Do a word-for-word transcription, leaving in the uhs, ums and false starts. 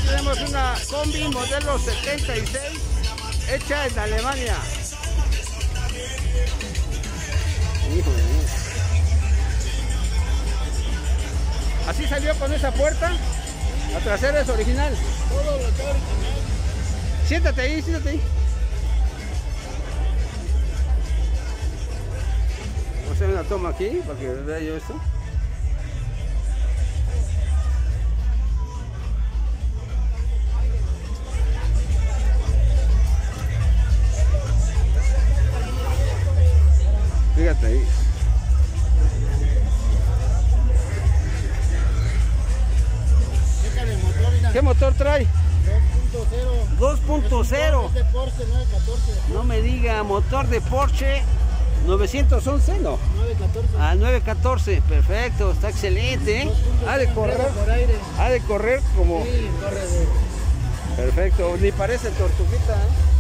tenemos una combi modelo setenta y seis hecha en Alemania. Híjole. Así salió con esa puerta. La trasera es original. Todo lo que original. Siéntate ahí, siéntate ahí. Vamos a hacer una toma aquí para que vea yo esto. Fíjate ahí. ¿Qué motor trae? dos punto cero. Es de Porsche nueve catorce. No me diga, motor de Porsche novecientos once, no. nueve catorce. Ah, nueve catorce, perfecto, está excelente, ¿eh? Ha de correr, ha de correr como... Sí, corre de... Perfecto, ni parece tortuguita, ¿eh?